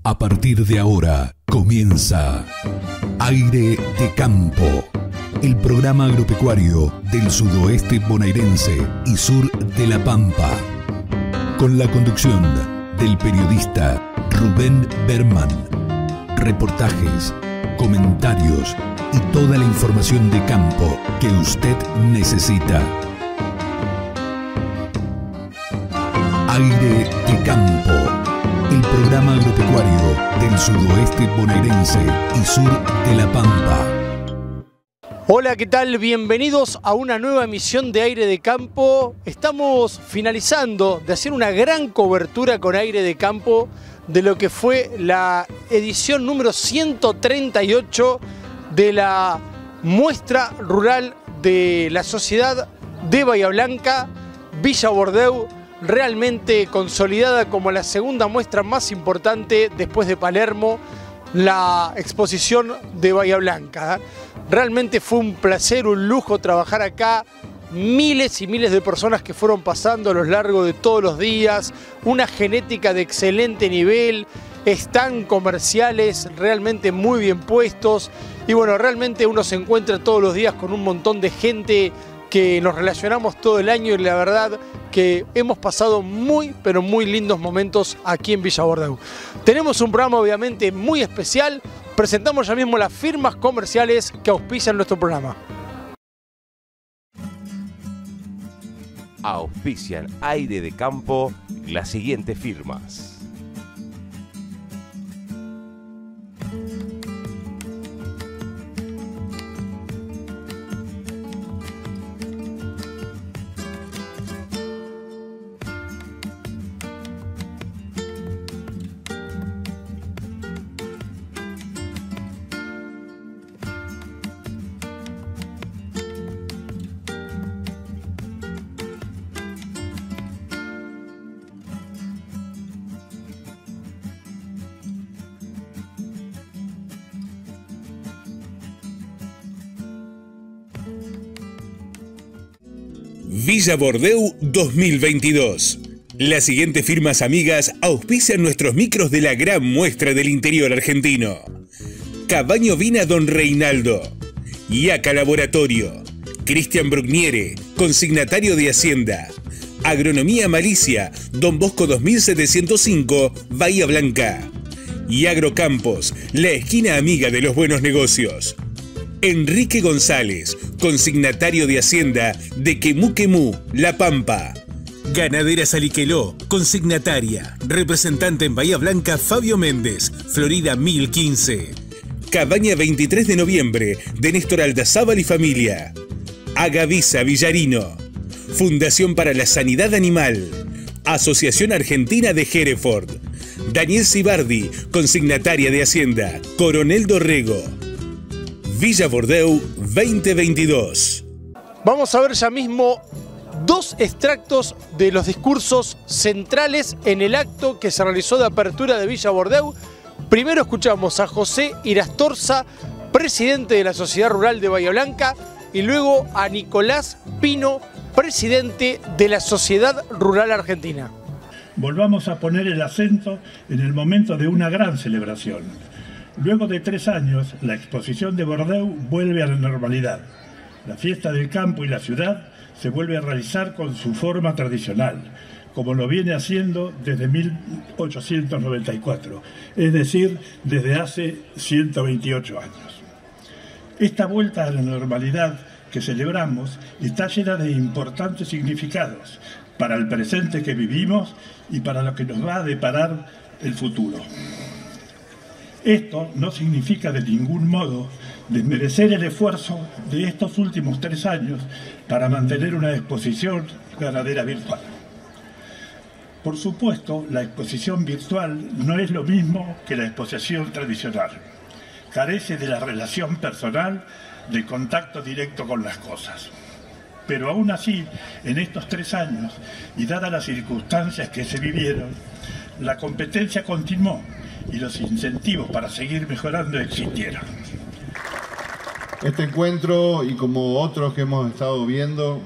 A partir de ahora comienza Aire de Campo, el programa agropecuario del sudoeste bonaerense y sur de La Pampa, con la conducción del periodista Rubén Berman. Reportajes, comentarios y toda la información de campo que usted necesita. Aire de Campo, el programa agropecuario del sudoeste bonaerense y sur de La Pampa. Hola, ¿qué tal? Bienvenidos a una nueva emisión de Aire de Campo. Estamos finalizando de hacer una gran cobertura con Aire de Campo de lo que fue la edición número 138 de la muestra rural de la sociedad de Bahía Blanca, Villa Bordeu, realmente consolidada como la segunda muestra más importante después de Palermo, la exposición de Bahía Blanca. Realmente fue un placer, un lujo trabajar acá. Miles y miles de personas que fueron pasando a lo largo de todos los días, una genética de excelente nivel, están comerciales realmente muy bien puestos y bueno, realmente uno se encuentra todos los días con un montón de gente que nos relacionamos todo el año y la verdad que hemos pasado muy pero muy lindos momentos aquí en Villa Bordeu. Tenemos un programa obviamente muy especial, presentamos ya mismo las firmas comerciales que auspician nuestro programa. Auspician Aire de Campo las siguientes firmas: Villa Bordeu 2022. Las siguientes firmas amigas auspician nuestros micros de la gran muestra del interior argentino: Cabaño Vina Don Reinaldo, IACA Laboratorio, Cristian Brugniere, consignatario de Hacienda, Agronomía Malicia, Don Bosco 2705, Bahía Blanca, y Agrocampos, la esquina amiga de los buenos negocios. Enrique González, consignatario de Hacienda de Quemú, La Pampa. Ganaderas Aliqueló, consignataria, representante en Bahía Blanca Fabio Méndez, Florida 1015. Cabaña 23 de noviembre de Néstor Aldazábal y familia. Agavisa Villarino. Fundación para la Sanidad Animal. Asociación Argentina de Hereford. Daniel Cibardi, consignataria de Hacienda, Coronel Dorrego. Villa Bordeu 2022. Vamos a ver ya mismo dos extractos de los discursos centrales en el acto que se realizó de apertura de Villa Bordeu. Primero escuchamos a José Irastorza, presidente de la Sociedad Rural de Bahía Blanca, y luego a Nicolás Pino, presidente de la Sociedad Rural Argentina. Volvamos a poner el acento en el momento de una gran celebración. Luego de 3 años, la exposición de Bordeu vuelve a la normalidad. La fiesta del campo y la ciudad se vuelve a realizar con su forma tradicional, como lo viene haciendo desde 1894, es decir, desde hace 128 años. Esta vuelta a la normalidad que celebramos está llena de importantes significados para el presente que vivimos y para lo que nos va a deparar el futuro. Esto no significa de ningún modo desmerecer el esfuerzo de estos últimos 3 años para mantener una exposición ganadera virtual. Por supuesto, la exposición virtual no es lo mismo que la exposición tradicional. Carece de la relación personal, de contacto directo con las cosas. Pero aún así, en estos 3 años, y dadas las circunstancias que se vivieron, la competencia continuó y los incentivos para seguir mejorando existieron. Este encuentro, y como otros que hemos estado viendo,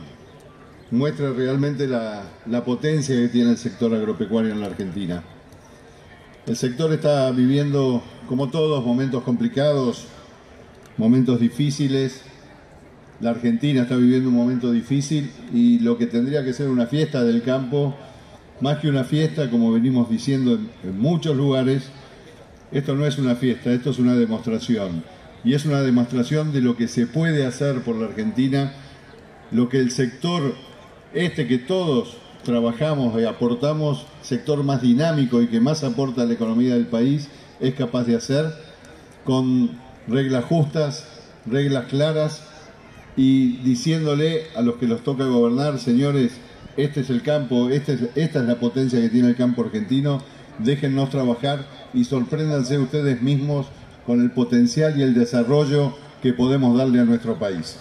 muestra realmente la potencia que tiene el sector agropecuario en la Argentina. El sector está viviendo, como todos, momentos complicados, momentos difíciles. La Argentina está viviendo un momento difícil y lo que tendría que ser una fiesta del campo, más que una fiesta, como venimos diciendo en muchos lugares, esto no es una fiesta, esto es una demostración. Y es una demostración de lo que se puede hacer por la Argentina, lo que el sector que todos trabajamos y aportamos, sector más dinámico y que más aporta a la economía del país, es capaz de hacer con reglas justas, reglas claras y diciéndole a los que los toca gobernar, señores, este es el campo, esta es la potencia que tiene el campo argentino, déjennos trabajar y sorpréndanse ustedes mismos con el potencial y el desarrollo que podemos darle a nuestro país.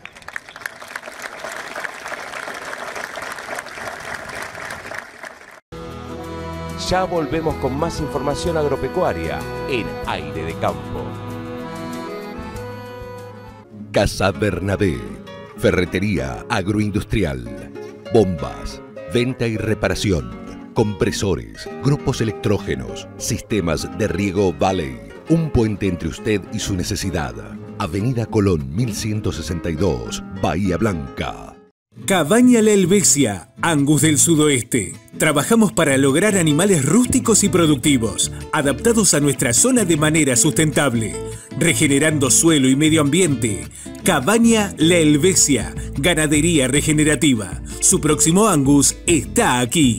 Ya volvemos con más información agropecuaria en Aire de Campo. Casa Bernabé, ferretería agroindustrial, bombas, venta y reparación, compresores, grupos electrógenos, sistemas de riego Valley, un puente entre usted y su necesidad. Avenida Colón 1162, Bahía Blanca. Cabaña La Helvecia, Angus del Sudoeste. Trabajamos para lograr animales rústicos y productivos, adaptados a nuestra zona de manera sustentable, regenerando suelo y medio ambiente. Cabaña La Helvecia, ganadería regenerativa. Su próximo Angus está aquí.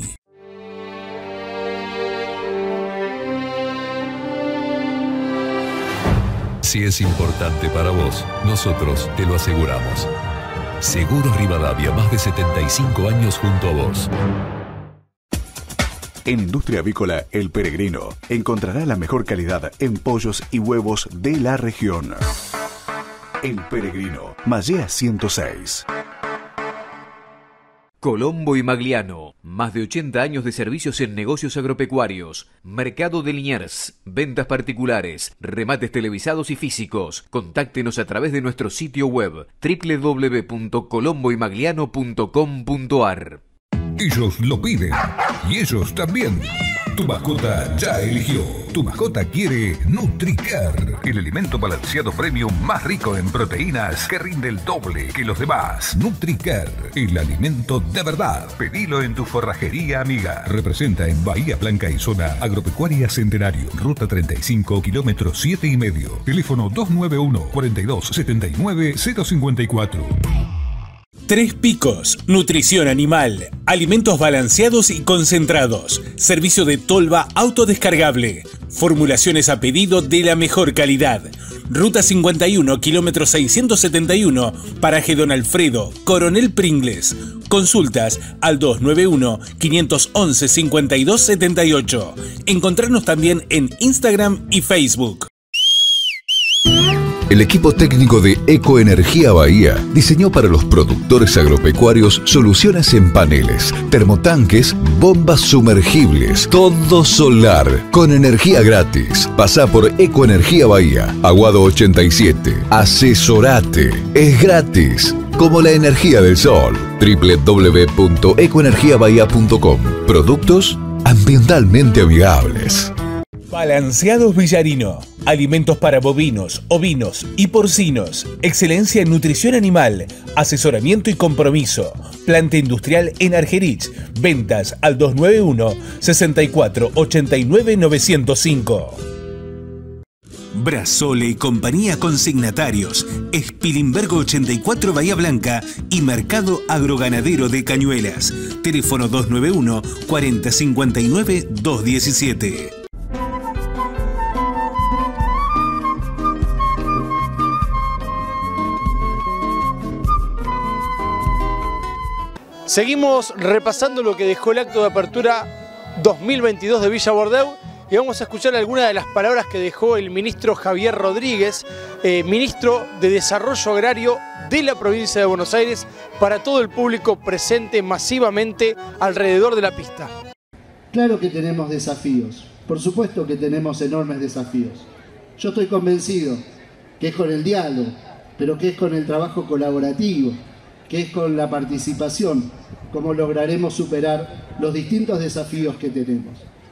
Si es importante para vos, nosotros te lo aseguramos. Seguros Rivadavia, más de 75 años junto a vos. En Industria Avícola El Peregrino encontrará la mejor calidad en pollos y huevos de la región. El Peregrino, Mallea 106. Colombo y Magliano, más de 80 años de servicios en negocios agropecuarios, mercado de Liniers, ventas particulares, remates televisados y físicos. Contáctenos a través de nuestro sitio web www.colomboymagliano.com.ar. Ellos lo piden y ellos también. Tu mascota ya eligió. Tu mascota quiere NutriCare, el alimento balanceado premium más rico en proteínas que rinde el doble que los demás. NutriCare, el alimento de verdad. Pedilo en tu forrajería amiga. Representa en Bahía Blanca y zona agropecuaria Centenario, ruta 35, kilómetros 7,5. Teléfono 291 42 79 054. Tres Picos, nutrición animal, alimentos balanceados y concentrados, servicio de tolva autodescargable, formulaciones a pedido de la mejor calidad. Ruta 51, kilómetro 671, paraje Don Alfredo, Coronel Pringles. Consultas al 291-511-5278. Encontrarnos también en Instagram y Facebook. El equipo técnico de Ecoenergía Bahía diseñó para los productores agropecuarios soluciones en paneles, termotanques, bombas sumergibles, todo solar, con energía gratis. Pasá por Ecoenergía Bahía, Aguado 87. Asesorate, es gratis, como la energía del sol. www.ecoenergiabahía.com. Productos ambientalmente amigables. Balanceados Villarino. Alimentos para bovinos, ovinos y porcinos. Excelencia en nutrición animal. Asesoramiento y compromiso. Planta industrial en Argerich. Ventas al 291 64 89 905. Brasole y compañía consignatarios. Spilimbergo 84 Bahía Blanca y Mercado Agroganadero de Cañuelas. Teléfono 291 40 59 217. Seguimos repasando lo que dejó el acto de apertura 2022 de Villa Bordeu y vamos a escuchar algunas de las palabras que dejó el ministro Javier Rodríguez, ministro de Desarrollo Agrario de la provincia de Buenos Aires, para todo el público presente masivamente alrededor de la pista. Claro que tenemos desafíos, por supuesto que tenemos enormes desafíos. Yo estoy convencido que es con el diálogo, pero que es con el trabajo colaborativo, que es con la participación, como lograremos superar los distintos desafíos que tenemos.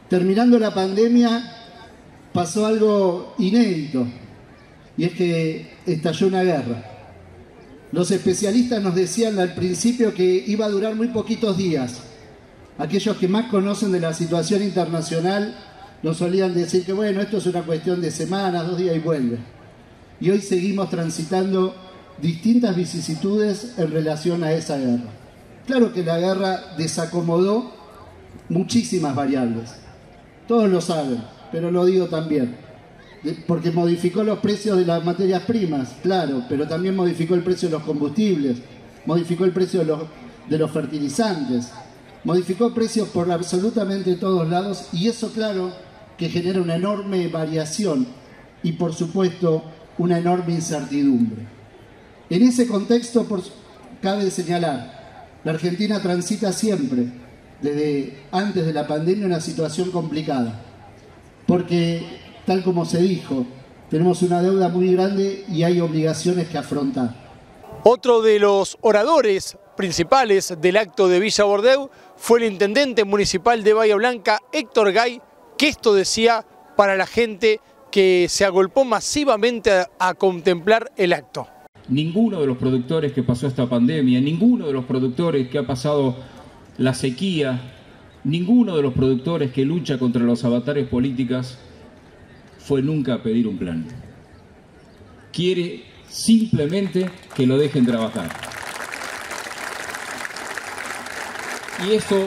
Terminando la pandemia pasó algo inédito, y es que estalló una guerra. Los especialistas nos decían al principio que iba a durar muy poquitos días. Aquellos que más conocen de la situación internacional nos solían decir que bueno, esto es una cuestión de semanas, 2 días y vuelve. Y hoy seguimos transitando distintas vicisitudes en relación a esa guerra. Claro que la guerra desacomodó muchísimas variables. Todos lo saben, pero lo digo también. Porque modificó los precios de las materias primas, claro, pero también modificó el precio de los combustibles, modificó el precio de los fertilizantes, modificó precios por absolutamente todos lados, y eso, claro, que genera una enorme variación y, por supuesto, una enorme incertidumbre. En ese contexto, cabe señalar, la Argentina transita siempre, desde antes de la pandemia, una situación complicada, porque, tal como se dijo, tenemos una deuda muy grande y hay obligaciones que afrontar. Otro de los oradores principales del acto de Villa Bordeu fue el intendente municipal de Bahía Blanca, Héctor Gay, que esto decía para la gente que se agolpó masivamente a contemplar el acto. Ninguno de los productores que pasó esta pandemia, ninguno de los productores que ha pasado la sequía, ninguno de los productores que lucha contra los avatares políticos fue nunca a pedir un plan. Quiere simplemente que lo dejen trabajar. Y eso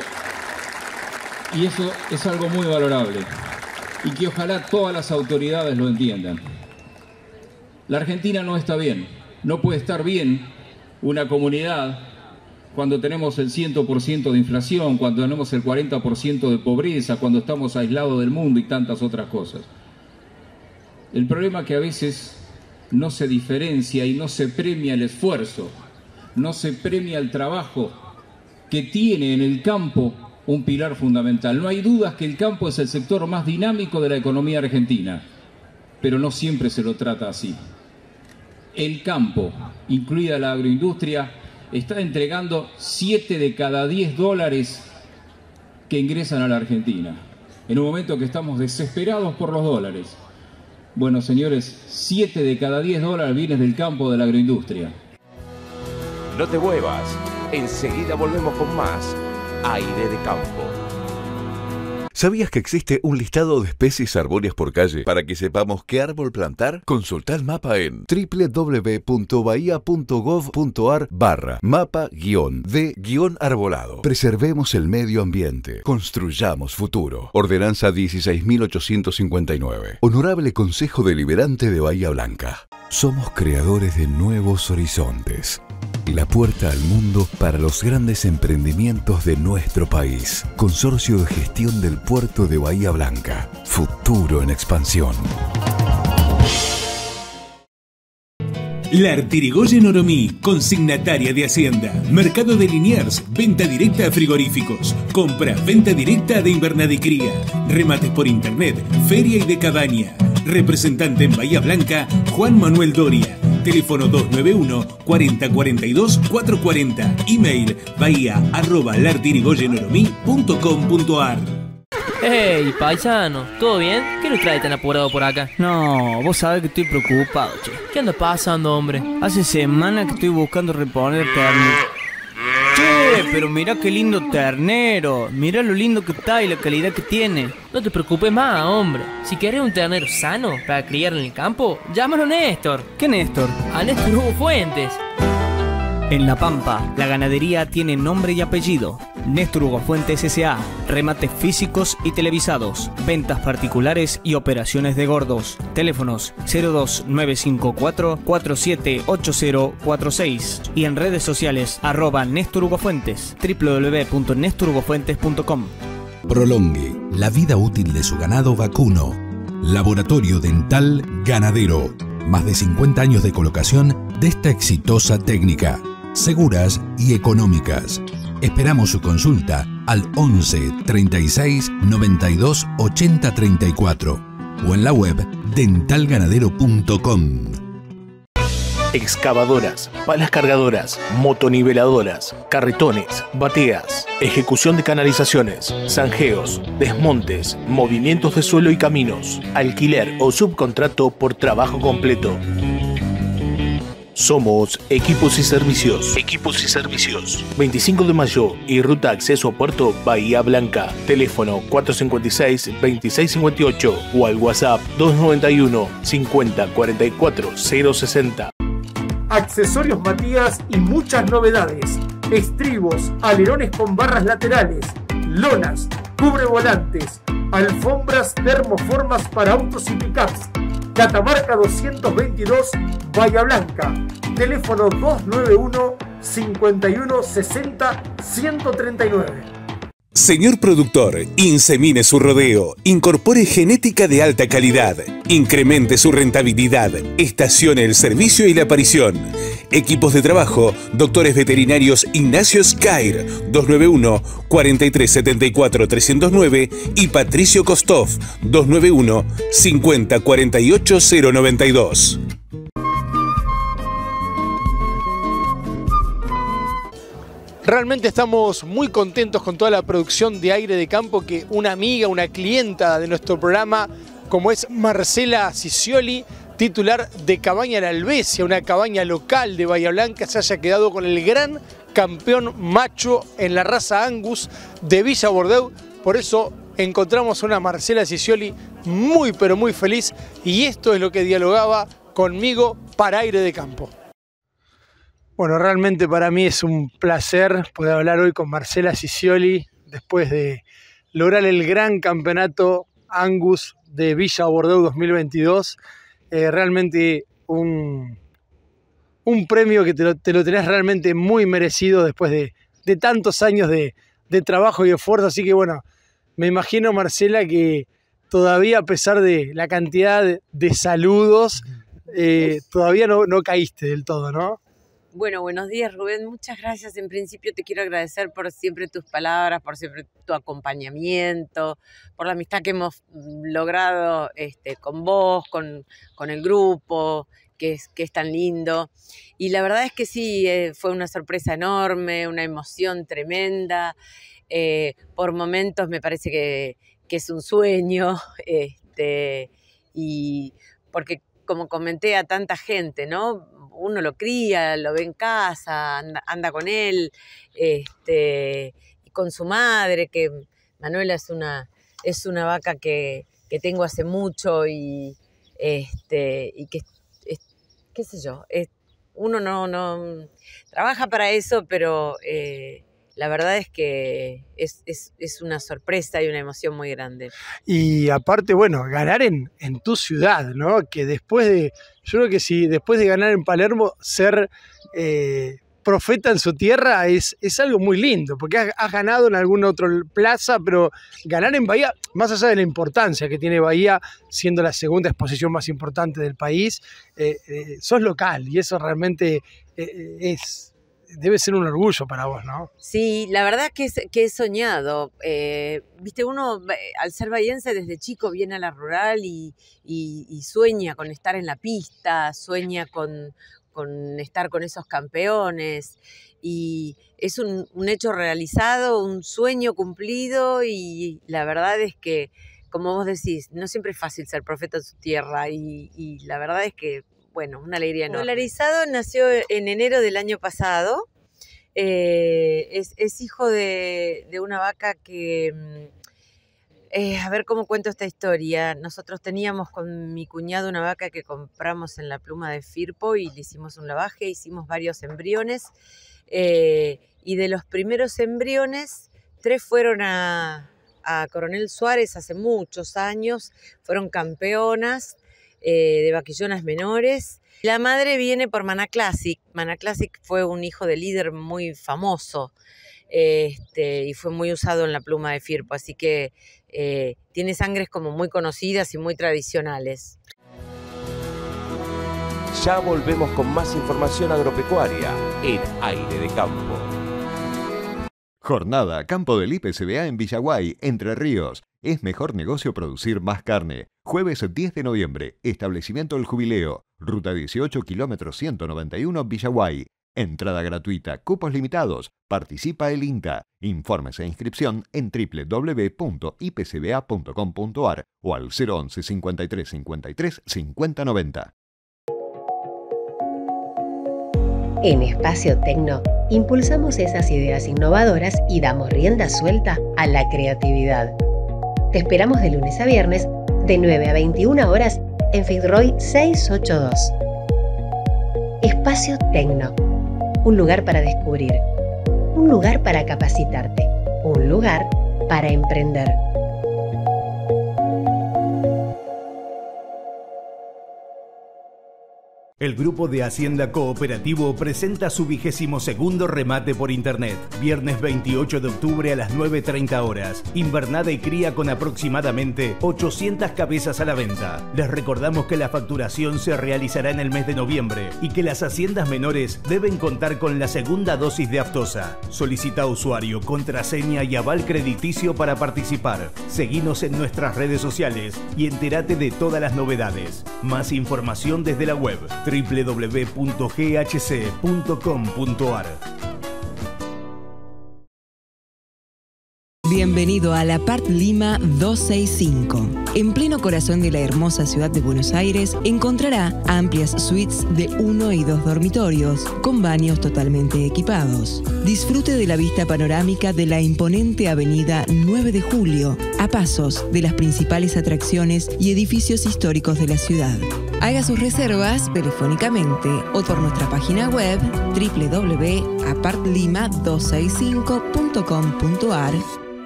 es algo muy valorable y que ojalá todas las autoridades lo entiendan. La Argentina no está bien, no puede estar bien una comunidad cuando tenemos el 100% de inflación, cuando tenemos el 40% de pobreza, cuando estamos aislados del mundo y tantas otras cosas. El problema es que a veces no se diferencia y no se premia el esfuerzo, no se premia el trabajo que tiene en el campo un pilar fundamental. No hay dudas que el campo es el sector más dinámico de la economía argentina, pero no siempre se lo trata así. El campo, incluida la agroindustria, está entregando 7 de cada 10 dólares que ingresan a la Argentina, en un momento que estamos desesperados por los dólares. Bueno, señores, 7 de cada 10 dólares vienen del campo de la agroindustria. No te muevas, enseguida volvemos con más Aire de Campo. ¿Sabías que existe un listado de especies arbóreas por calle para que sepamos qué árbol plantar? Consulta el mapa en www.bahia.gov.ar/mapa-de-arbolado. Preservemos el medio ambiente. Construyamos futuro. Ordenanza 16.859. Honorable Consejo Deliberante de Bahía Blanca. Somos creadores de nuevos horizontes. La puerta al mundo para los grandes emprendimientos de nuestro país. Consorcio de Gestión del Puerto de Bahía Blanca. Futuro en expansión. La Artirigoyen Oromí, consignataria de Hacienda. Mercado de Liniers, venta directa a frigoríficos. Compra, venta directa de invernada y cría. Remates por internet, feria y de cabaña. Representante en Bahía Blanca, Juan Manuel Doria. Teléfono 291-4042-440. Email bahía@lartirigoyenoromí.com.ar. Hey, paisano, ¿todo bien? ¿Qué nos trae tan apurado por acá? No, vos sabés que estoy preocupado, che. ¿Qué anda pasando, hombre? Hace semanas que estoy buscando reponer ternero. Che, pero mirá qué lindo ternero. Mirá lo lindo que está y la calidad que tiene. No te preocupes más, hombre. Si querés un ternero sano para criar en el campo, llámalo a Néstor. ¿Qué Néstor? A Néstor Hugo Fuentes. En La Pampa, la ganadería tiene nombre y apellido. Néstor Hugo Fuentes S.A. Remates físicos y televisados. Ventas particulares y operaciones de gordos. Teléfonos 02954-478046. Y en redes sociales @Néstor Hugo Fuentes. www.nestorhugofuentes.com. Prolongue la vida útil de su ganado vacuno. Laboratorio Dental Ganadero. Más de 50 años de colocación de esta exitosa técnica. Seguras y económicas. Esperamos su consulta al 11 36 92 80 34 o en la web dentalganadero.com. excavadoras, palas cargadoras, motoniveladoras, carretones, bateas, ejecución de canalizaciones, zanjeos, desmontes, movimientos de suelo y caminos, alquiler o subcontrato por trabajo completo. Somos Equipos y Servicios. Equipos y Servicios. 25 de mayo y ruta acceso a Puerto Bahía Blanca. Teléfono 456-2658 o al WhatsApp 291 50 44 060. Accesorios Matías y muchas novedades. Estribos, alerones con barras laterales, lonas, cubrevolantes, alfombras termoformas para autos y pickups. Catamarca 222, Bahía Blanca. Teléfono 291 51 60 139. Señor productor, insemine su rodeo, incorpore genética de alta calidad, incremente su rentabilidad, estacione el servicio y la aparición. Equipos de trabajo, doctores veterinarios Ignacio Scair, 291 4374 309 y Patricio Kostov, 291 50 48 092. Realmente estamos muy contentos con toda la producción de Aire de Campo, que una amiga, una clienta de nuestro programa, como es Marcela Cicioli, titular de Cabaña La Albesia, una cabaña local de Bahía Blanca, se haya quedado con el gran campeón macho en la raza Angus de Villa Bordeaux. Por eso encontramos a una Marcela Cicioli muy pero muy feliz, y esto es lo que dialogaba conmigo para Aire de Campo. Bueno, realmente para mí es un placer poder hablar hoy con Marcela Cicioli después de lograr el gran campeonato Angus de Villa Bordeaux 2022. Realmente un premio que te lo tenés realmente muy merecido después de tantos años de trabajo y esfuerzo. Así que bueno, me imagino, Marcela, que todavía, a pesar de la cantidad de saludos, todavía no caíste del todo, ¿no? Bueno, buenos días, Rubén. Muchas gracias. En principio te quiero agradecer por siempre tus palabras, por siempre tu acompañamiento, por la amistad que hemos logrado con vos, con el grupo, que es tan lindo. Y la verdad es que sí, fue una sorpresa enorme, una emoción tremenda. Por momentos me parece que es un sueño, y porque, como comenté a tanta gente, ¿no? Uno lo cría, lo ve en casa, anda con él, y con su madre, que Manuela es una vaca que tengo hace mucho, y que, qué sé yo, uno no trabaja para eso, pero la verdad es que es una sorpresa y una emoción muy grande. Y aparte, bueno, ganar en tu ciudad, ¿no? Que yo creo que si después de ganar en Palermo, ser profeta en su tierra es algo muy lindo, porque has ganado en alguna otra plaza, pero ganar en Bahía, más allá de la importancia que tiene Bahía, siendo la segunda exposición más importante del país, sos local, y eso realmente debe ser un orgullo para vos, ¿no? Sí, la verdad que he soñado. Viste, uno al ser bahiense desde chico viene a la rural y sueña con estar en la pista, sueña con estar con esos campeones, y es un hecho realizado, un sueño cumplido, y la verdad es que, como vos decís, no siempre es fácil ser profeta en su tierra, y la verdad es que, bueno, una alegría enorme. Dolarizado nació en enero del año pasado. Es hijo de una vaca que... a ver cómo cuento esta historia. Nosotros teníamos con mi cuñado una vaca que compramos en la Pluma de Firpo y le hicimos un lavaje, hicimos varios embriones. Y de los primeros embriones, 3 fueron a Coronel Suárez hace muchos años, fueron campeonas de vaquillonas menores. La madre viene por Mana Classic. Mana Classic fue un hijo de líder muy famoso, y fue muy usado en la Pluma de Firpo, así que tiene sangres como muy conocidas y muy tradicionales. Ya volvemos con más información agropecuaria en Aire de Campo. Jornada Campo del IPCBA en Villaguay, Entre Ríos. Es mejor negocio producir más carne. Jueves 10 de noviembre, Establecimiento El Jubileo, Ruta 18, kilómetro 191, Villaguay. Entrada gratuita, cupos limitados. Participa el INTA. Informes e inscripción en www.ipcba.com.ar o al 011 53 53 50 90. En Espacio Tecno, impulsamos esas ideas innovadoras y damos rienda suelta a la creatividad. Te esperamos de lunes a viernes, de 9 a 21 horas, en Fitzroy 682. Espacio Tecno. Un lugar para descubrir. Un lugar para capacitarte. Un lugar para emprender. El Grupo de Hacienda Cooperativo presenta su 22º remate por internet. Viernes 28 de octubre a las 9:30 horas. Invernada y cría con aproximadamente 800 cabezas a la venta. Les recordamos que la facturación se realizará en el mes de noviembre y que las haciendas menores deben contar con la segunda dosis de aftosa. Solicita usuario, contraseña y aval crediticio para participar. Seguinos en nuestras redes sociales y entérate de todas las novedades. Más información desde la web www.ghc.com.ar. Bienvenido a la Apart Lima 265. En pleno corazón de la hermosa ciudad de Buenos Aires encontrará amplias suites de 1 y 2 dormitorios con baños totalmente equipados. Disfrute de la vista panorámica de la imponente avenida 9 de Julio, a pasos de las principales atracciones y edificios históricos de la ciudad. Haga sus reservas telefónicamente o por nuestra página web www.apartlima265.com.ar.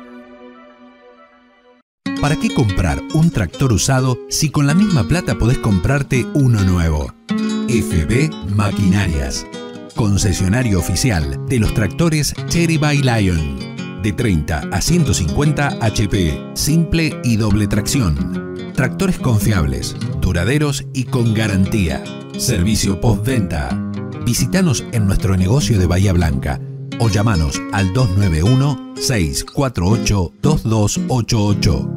¿Para qué comprar un tractor usado si con la misma plata podés comprarte uno nuevo? FB Maquinarias, concesionario oficial de los tractores Cherry by Lion, de 30 a 150 HP, simple y doble tracción. Tractores confiables, duraderos y con garantía. Servicio postventa. Visítanos en nuestro negocio de Bahía Blanca o llamanos al 291-648-2288.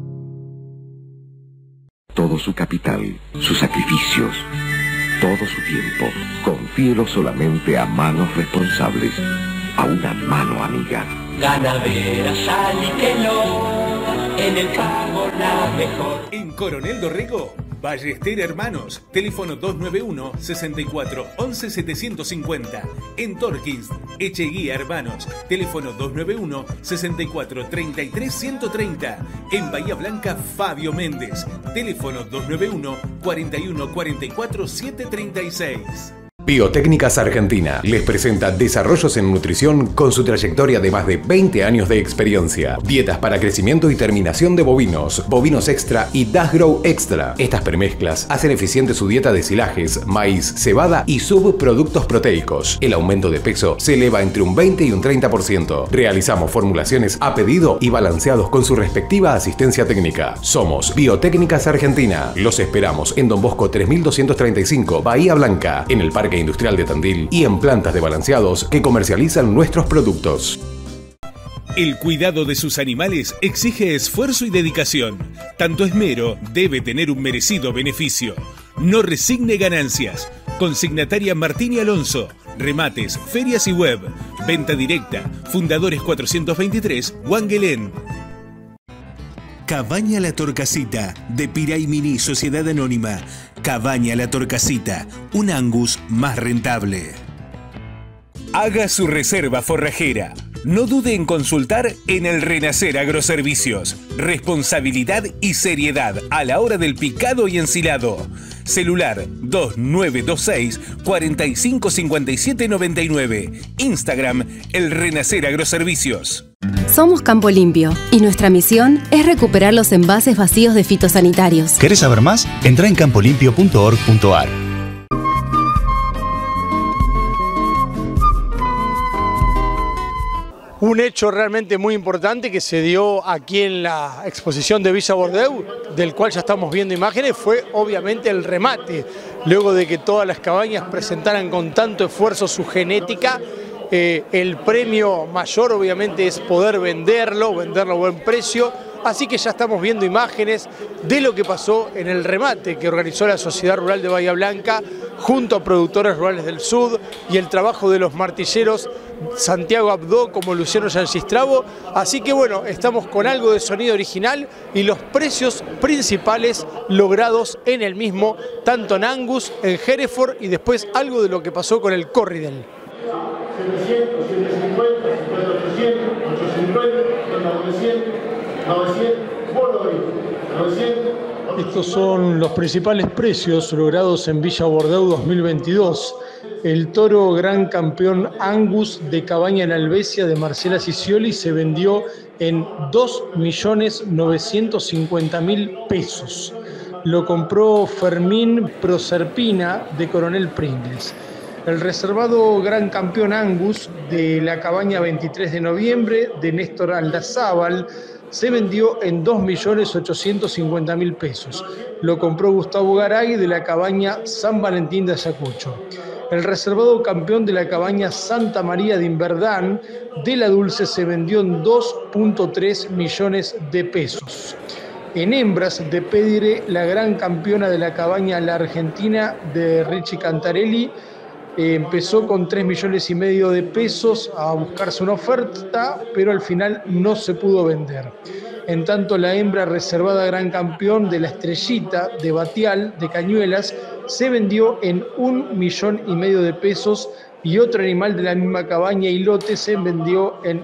Todo su capital, sus sacrificios, todo su tiempo, confíelo solamente a manos responsables, a una mano amiga. Ganadera Saliqueló, en el pago la mejor. En Coronel Dorrego, Ballester Hermanos, teléfono 291 64 11 750. En Torkins, Echeguía Hermanos, teléfono 291 64 33 130. En Bahía Blanca, Fabio Méndez, teléfono 291 41 44 736. Biotécnicas Argentina les presenta desarrollos en nutrición con su trayectoria de más de 20 años de experiencia. Dietas para crecimiento y terminación de bovinos, bovinos extra y Dash Grow Extra. Estas premezclas hacen eficiente su dieta de silajes, maíz, cebada y subproductos proteicos. El aumento de peso se eleva entre un 20 y un 30%. Realizamos formulaciones a pedido y balanceados con su respectiva asistencia técnica. Somos Biotécnicas Argentina. Los esperamos en Don Bosco 3235, Bahía Blanca, en el Parque Industrial de Tandil y en plantas de balanceados que comercializan nuestros productos. El cuidado de sus animales exige esfuerzo y dedicación. Tanto esmero debe tener un merecido beneficio. No resigne ganancias. Consignataria Martín y Alonso. Remates, ferias y web. Venta directa. Fundadores 423, Wangelén. Cabaña La Torcasita, de Piray Mini Sociedad Anónima. Cabaña La Torcasita, un Angus más rentable. Haga su reserva forrajera. No dude en consultar en el Renacer Agroservicios. Responsabilidad y seriedad a la hora del picado y ensilado. Celular 2926 455799. Instagram El Renacer Agroservicios. Somos Campo Limpio y nuestra misión es recuperar los envases vacíos de fitosanitarios. ¿Querés saber más? Entrá en campolimpio.org.ar. Un hecho realmente muy importante que se dio aquí en la exposición de Villa Bordeu, del cual ya estamos viendo imágenes, fue obviamente el remate. Luego de que todas las cabañas presentaran con tanto esfuerzo su genética, el premio mayor obviamente es poder venderlo a buen precio. Así que ya estamos viendo imágenes de lo que pasó en el remate que organizó la Sociedad Rural de Bahía Blanca junto a productores rurales del Sud y el trabajo de los martilleros Santiago Abdó como Luciano Yangistravo. Así que bueno, estamos con algo de sonido original y los precios principales logrados en el mismo, tanto en Angus, en Hereford y después algo de lo que pasó con el Corriedale. 700, 750, 800, 850, 900, 900, 900. Estos son los principales precios logrados en Villa Bordeu 2022. El toro gran campeón Angus de Cabaña en Albesia de Marcela Cicioli se vendió en 2.950.000 pesos. Lo compró Fermín Proserpina de Coronel Pringles. El reservado gran campeón Angus de la Cabaña 23 de noviembre de Néstor Aldazábal se vendió en 2.850.000 pesos. Lo compró Gustavo Garay de la Cabaña San Valentín de Ayacucho. El reservado campeón de la Cabaña Santa María de Inverdán de la Dulce se vendió en 2.3 millones de pesos. En hembras de Pédire, la gran campeona de la Cabaña La Argentina de Richie Cantarelli empezó con 3,5 millones de pesos a buscarse una oferta, pero al final no se pudo vender. En tanto, la hembra reservada gran campeón de la Estrellita de Batial de Cañuelas se vendió en 1,5 millones de pesos y otro animal de la misma cabaña y lote se vendió en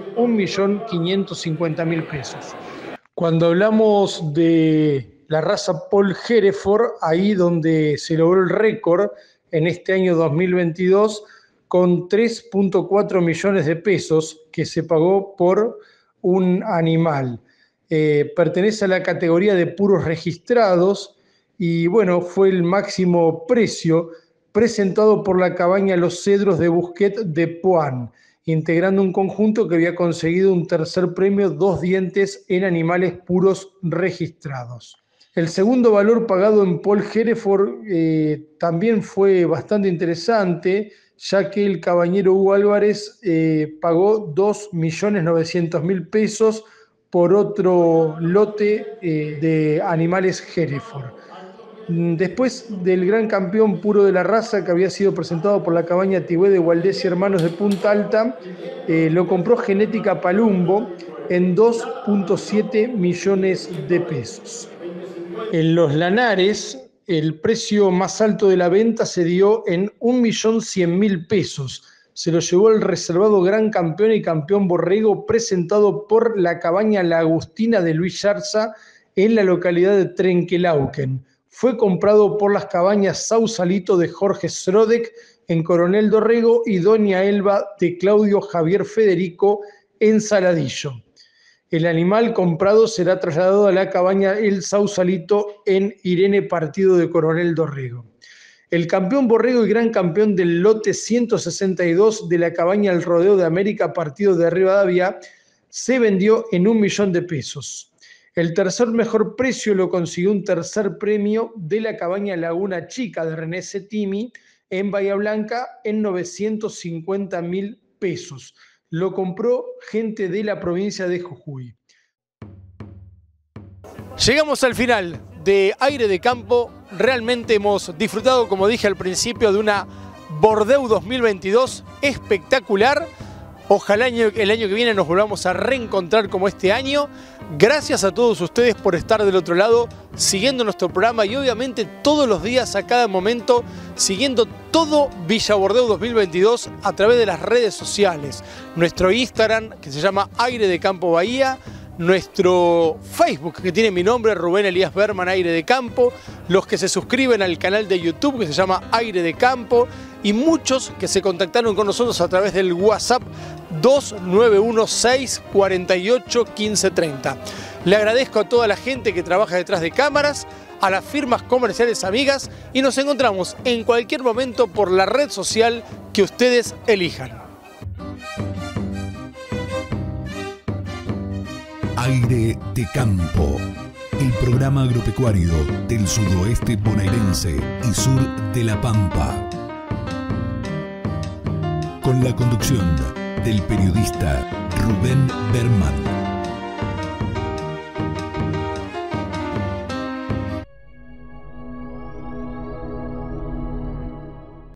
1.550.000 pesos. Cuando hablamos de la raza Paul Hereford, ahí donde se logró el récord en este año 2022 con 3.4 millones de pesos que se pagó por un animal. Pertenece a la categoría de puros registrados y bueno, fue el máximo precio presentado por la cabaña Los Cedros de Busquet de Poán, integrando un conjunto que había conseguido un tercer premio 2 dientes en animales puros registrados. El segundo valor pagado en Paul Hereford también fue bastante interesante, ya que el cabañero Hugo Álvarez pagó 2.900.000 pesos por otro lote de animales Hereford. Después del gran campeón puro de la raza que había sido presentado por la cabaña Tibé de Gualdés y Hermanos de Punta Alta, lo compró Genética Palumbo en 2.7 millones de pesos. En los Lanares, el precio más alto de la venta se dio en 1.100.000 pesos. Se lo llevó el reservado gran campeón y campeón borrego presentado por la cabaña La Agustina de Luis Yarza en la localidad de Trenquelauquen. Fue comprado por las cabañas Sausalito de Jorge Srodek en Coronel Dorrego y Doña Elba de Claudio Javier Federico en Saladillo. El animal comprado será trasladado a la cabaña El Sausalito en Irene Partido de Coronel Dorrego. El campeón borrego y gran campeón del lote 162 de la cabaña El Rodeo de América Partido de Rivadavia se vendió en 1 millón de pesos. El tercer mejor precio lo consiguió un tercer premio de la cabaña Laguna Chica de René Cettimi en Bahía Blanca en 950.000 pesos. Lo compró gente de la provincia de Jujuy. Llegamos al final de Aire de Campo. Realmente hemos disfrutado, como dije al principio, de una Bordeu 2022 espectacular. Ojalá el año que viene nos volvamos a reencontrar como este año. Gracias a todos ustedes por estar del otro lado, siguiendo nuestro programa y obviamente todos los días, a cada momento, siguiendo todo Villa Bordeu 2022 a través de las redes sociales. Nuestro Instagram, que se llama Aire de Campo Bahía. Nuestro Facebook, que tiene mi nombre, Rubén Elías Berman, Aire de Campo. Los que se suscriben al canal de YouTube, que se llama Aire de Campo. Y muchos que se contactaron con nosotros a través del WhatsApp 2916 48 15 30. Le agradezco a toda la gente que trabaja detrás de cámaras, a las firmas comerciales amigas, y nos encontramos en cualquier momento por la red social que ustedes elijan. Aire de Campo, el programa agropecuario del sudoeste bonaerense y sur de La Pampa. Con la conducción del periodista Rubén Berman.